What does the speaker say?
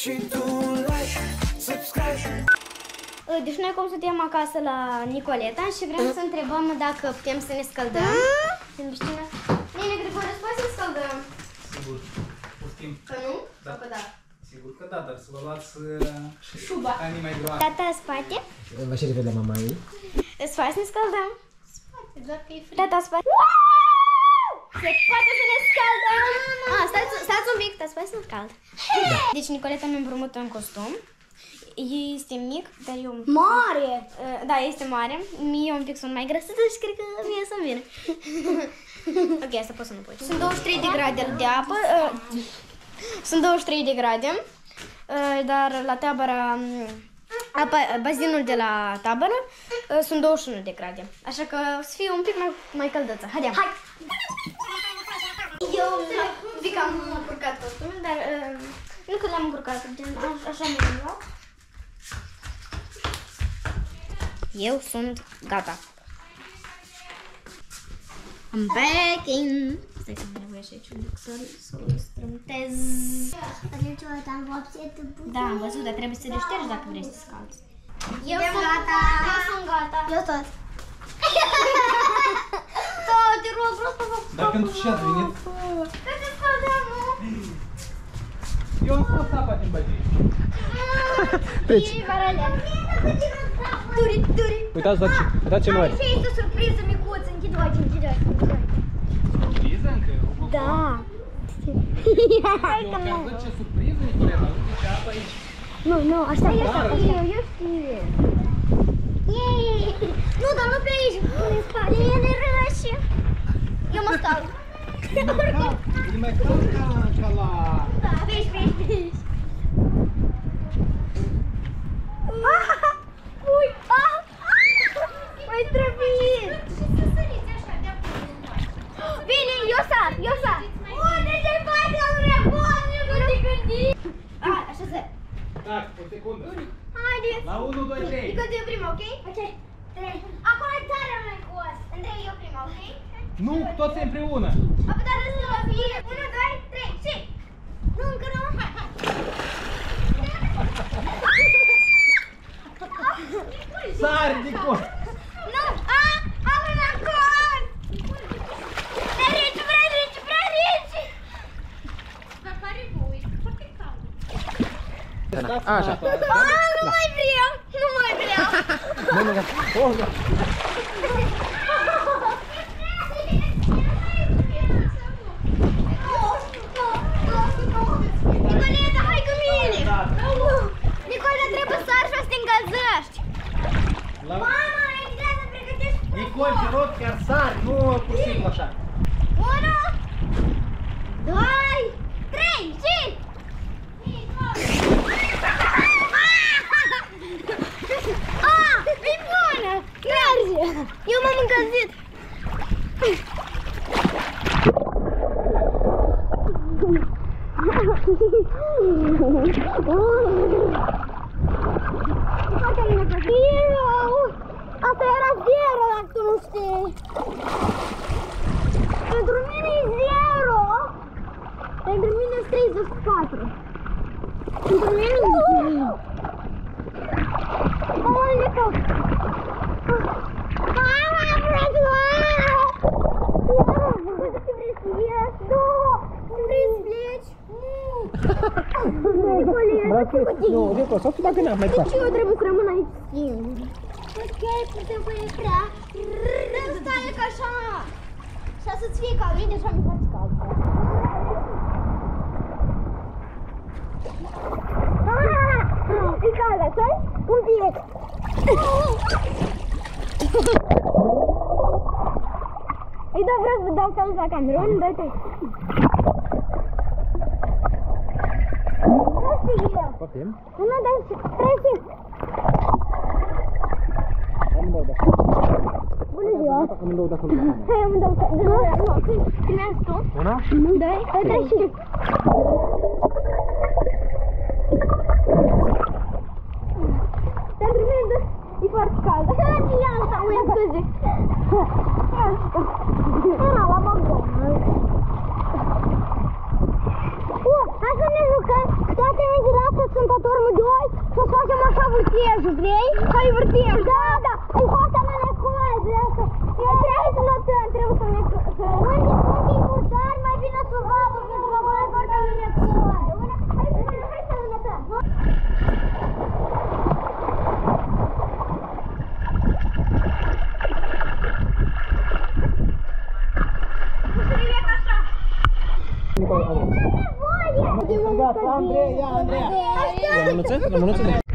și tu like, subscribe. Deci noi acum suntem acasă la Nicoleta și vrem să întrebăm dacă putem să ne scăldăm. În piscină. Nene, Grigore, îți poți să ne scăldăm? Sigur, putem. Că nu? Da. Sau că da? Sigur că da, dar să vă luați șuba. anii mai groase. Tata, spate? Vă și repede mama ei. Îți faci să ne scăldăm? Spate, doar că e frig. Tata, spate? Se poate să ne scăldăm! Stați un pic, stați, poate să ne scald. Deci Nicoleta mi-a împrumută un costum. Este mic, dar eu... Mare! Da, este mare. Mie un pic sunt mai grăsită și cred că mie să-mi vine. Ok, asta poți să nu pui. Sunt 23 de grade de apă. Sunt 23 de grade. Dar la tabără... bazinul de la tabără sunt 21 de grade. Așa că o să fie un pic mai căldăță. Haide! Hai! Eu zic că am încurcat costumul, dar nu că l-am încurcat, așa mi-am luat. Eu sunt gata. I'm back in. Stai că mai nevoie și aici un lucrări să o strântez. Da, am văzut, dar trebuie să le ștergi dacă vrei să te scalzi. Eu sunt gata. Eu sunt gata. Eu tot. Da, te rog, vreau să fac. Dar pentru ce ați venit? Că te scăldăm, nu? Eu am scos apa din băgie. Treci. Duri. Uitați la ce mare. Și este o surpriză micuță. Închide ochii, închide ochii. Surpriză încă? Da. Hai că nu. Ce surpriză, Nicoleta? Uite ce apă aici. Nu, așa eu știu. Nu, dar nu pe aici. În spate. E nerășe. Eu mă scald. E mai cald ca la... Da, vezi. Ui! Mai trăbit! Bine, eu sar! Unde te-ai face, lumea bună? Nu te gândi! Așa se... Tac, o secundă. Haideți! La 1, 2, 3. Nico, tu e prima, ok? Ok. 3. Acolo e tare mai cos. Andrei, eu prima, ok? Nu, toți împreună. Apoi dar să vă fie. 1, 2, 3, și... Nu, încă nu. Sari, Nicol. Nu! Am un acord! Prea rece! Dar pare voi, foarte cald. Așa. Nu mai vreau! Oh, da. Nicoleta, hai cu mine! Nicoleta, trebuie să arși și să te încălzești! Mama, ai grea să pregătești prăpăd! Nicol, te rog, chiar sari, nu pur și simplu așa. 1, 2, 3, și... E bună! Merge! Eu m-am încălzit! Asta era 0 dacă tu nu știi. Pentru mine e 0. Pentru mine e 34. Pentru mine e 0. Olha que... Ah, Nu, Nico, sau dacă n-am mai ce eu trebuie să rămân aici singur? Ok, putem pune prea. Stai că așa. Și să-ți fie cald, uite așa mi face cald. E cald, așa? Un pic. Îi dau, vreau să dau cald la cameră. 1, 2, 3. Poftim? 1, 2, 3 și... Amândouă dacă. Bună ziua! Amândouă dacă. Hai, amândouă dacă. Nu, primează tu. 1, 2, 3 și... Pentru mine e foarte cald. Ia asta, uia scuze. Era la McDonald's. Hai să ne jucăm. Toate ventilații sunt vârtejul, vrei? Hai vârtejul! Da, da! Hai, fata mea la coadă de asta! Trebuie să notăm, trebuie să ne... Unde e murdar, mai bine să vadă, pentru că acolo foarte mine coadă. Hai să notăm! Andreea, ia Andreea! La mânuță? La mânuță?